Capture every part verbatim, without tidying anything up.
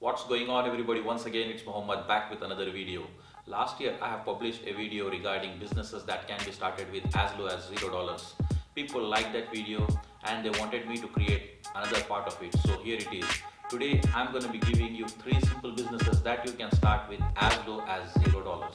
What's going on, everybody? Once again, it's Mohammed back with another video. Last year I have published a video regarding businesses that can be started with as low as zero dollars. People liked that video and they wanted me to create another part of it, so here it is. Today I'm going to be giving you three simple businesses that you can start with as low as zero dollars.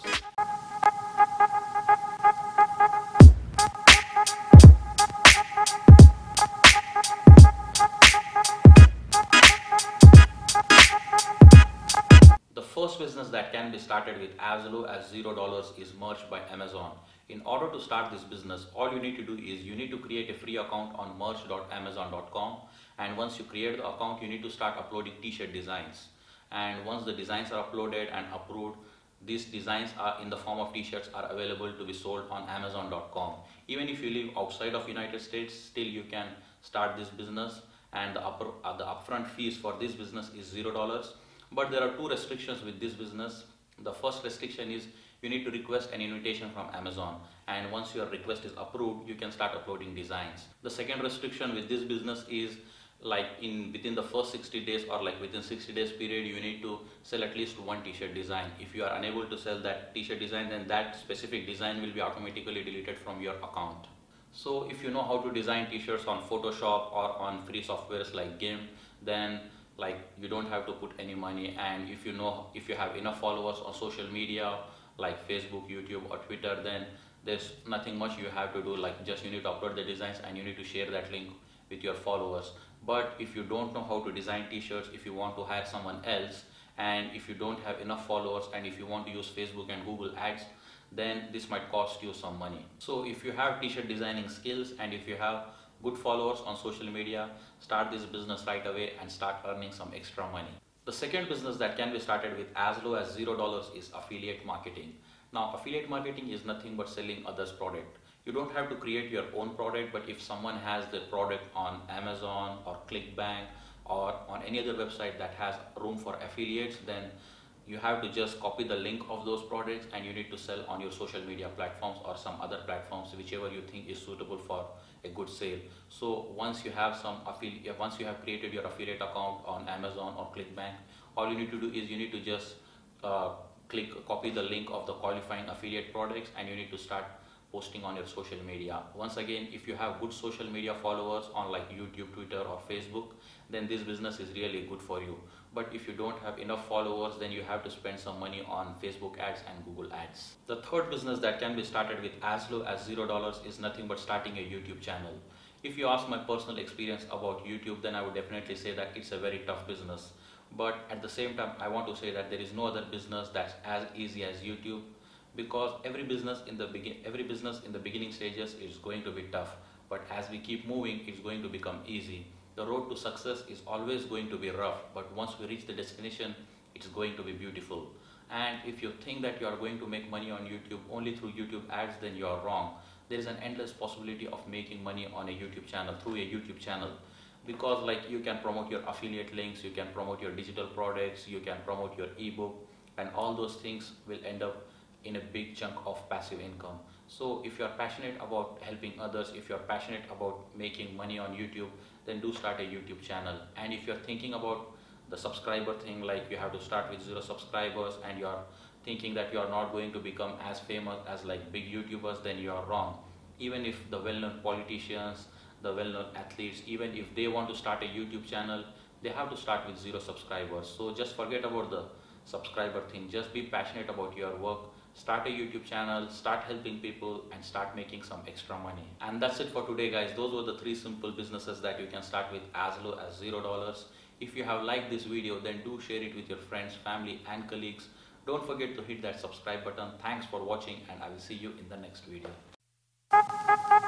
The first business that can be started with as low as zero dollars is Merch by Amazon. In order to start this business, all you need to do is you need to create a free account on merch dot amazon dot com, and once you create the account, you need to start uploading t-shirt designs. And once the designs are uploaded and approved, these designs are in the form of t-shirts are available to be sold on amazon dot com. Even if you live outside of United States, still you can start this business, and the, upper, uh, the upfront fees for this business is zero dollars. But there are two restrictions with this business. The first restriction is you need to request an invitation from Amazon, and once your request is approved, you can start uploading designs. The second restriction with this business is like in within the first sixty days or like within sixty days period, you need to sell at least one t-shirt design. If you are unable to sell that t-shirt design, then that specific design will be automatically deleted from your account. So if you know how to design t-shirts on Photoshop or on free softwares like GIMP, then like you don't have to put any money. And if you know if you have enough followers on social media like Facebook, YouTube or Twitter, then there's nothing much you have to do. Like just you need to upload the designs and you need to share that link with your followers. But if you don't know how to design t-shirts, if you want to hire someone else, and if you don't have enough followers, and if you want to use Facebook and Google ads, then this might cost you some money. So if you have t-shirt designing skills and if you have good followers on social media, start this business right away and start earning some extra money. The second business that can be started with as low as zero dollars is affiliate marketing. Now, affiliate marketing is nothing but selling others' product. You don't have to create your own product, but if someone has the product on Amazon or ClickBank or on any other website that has room for affiliates, then you have to just copy the link of those products and you need to sell on your social media platforms or some other platforms, whichever you think is suitable for a good sale. So once you have some affiliate, once you have created your affiliate account on Amazon or ClickBank, all you need to do is you need to just uh, click, copy the link of the qualifying affiliate products, and you need to start posting on your social media. Once again, if you have good social media followers on like YouTube, Twitter or Facebook, then this business is really good for you. But if you don't have enough followers, then you have to spend some money on Facebook ads and Google ads. The third business that can be started with as low as zero dollars is nothing but starting a YouTube channel. If you ask my personal experience about YouTube, then I would definitely say that it's a very tough business. But at the same time, I want to say that there is no other business that's as easy as YouTube, because every business in the begin every business in the beginning stages is going to be tough, but as we keep moving, it's going to become easy. The road to success is always going to be rough, but once we reach the destination, it's going to be beautiful. And if you think that you are going to make money on YouTube only through YouTube ads, then you are wrong. There is an endless possibility of making money on a YouTube channel, through a YouTube channel, because like you can promote your affiliate links, you can promote your digital products, you can promote your ebook, and all those things will end up in a big chunk of passive income. So if you're passionate about helping others, if you're passionate about making money on YouTube, then do start a YouTube channel. And if you're thinking about the subscriber thing, like you have to start with zero subscribers, and you're thinking that you're not going to become as famous as like big YouTubers, then you are wrong. Even if the well-known politicians, the well-known athletes, even if they want to start a YouTube channel, they have to start with zero subscribers. So just forget about the subscriber thing. Just be passionate about your work. Start a YouTube channel, start helping people, and start making some extra money. And that's it for today, guys. Those were the three simple businesses that you can start with as low as zero dollars. If you have liked this video, then do share it with your friends, family and colleagues. Don't forget to hit that subscribe button. Thanks for watching, and I will see you in the next video.